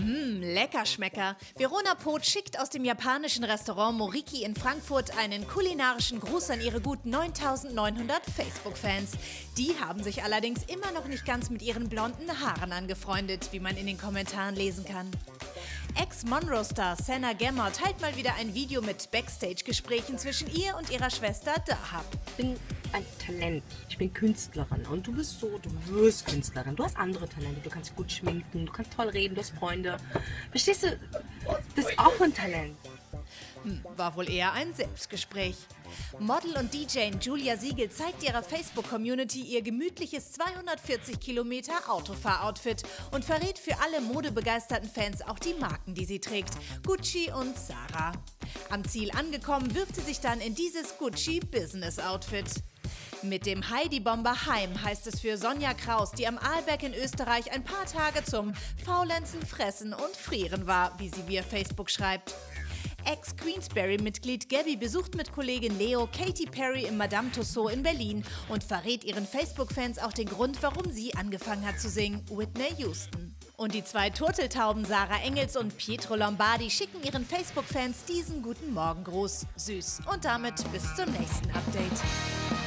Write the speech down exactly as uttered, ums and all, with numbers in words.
Mmm, Leckerschmecker. Verona Poth schickt aus dem japanischen Restaurant Moriki in Frankfurt einen kulinarischen Gruß an ihre gut neuntausendneunhundert Facebook-Fans. Die haben sich allerdings immer noch nicht ganz mit ihren blonden Haaren angefreundet, wie man in den Kommentaren lesen kann. Ex-Monroe-Star Senna Gemmer teilt mal wieder ein Video mit Backstage-Gesprächen zwischen ihr und ihrer Schwester Dahab. Ich bin ein Talent, ich bin Künstlerin und du bist so, du wirst Künstlerin, du hast andere Talente, du kannst gut schminken, du kannst toll reden, du hast Freunde. Verstehst du, das ist auch ein Talent. Hm, war wohl eher ein Selbstgespräch. Model und D J Julia Siegel zeigt ihrer Facebook-Community ihr gemütliches zweihundertvierzig Kilometer Autofahr-Outfit und verrät für alle modebegeisterten Fans auch die Marken, die sie trägt: Gucci und Zara. Am Ziel angekommen, wirft sie sich dann in dieses Gucci-Business-Outfit. Mit dem Heidi-Bomber Heim heißt es für Sonja Kraus, die am Arlberg in Österreich ein paar Tage zum Faulenzen, Fressen und Frieren war, wie sie via Facebook schreibt. Ex-Queensberry-Mitglied Gabby besucht mit Kollegin Leo Katy Perry im Madame Tussauds in Berlin und verrät ihren Facebook-Fans auch den Grund, warum sie angefangen hat zu singen: Whitney Houston. Und die zwei Turteltauben Sarah Engels und Pietro Lombardi schicken ihren Facebook-Fans diesen guten Morgengruß. Süß. Und damit bis zum nächsten Update.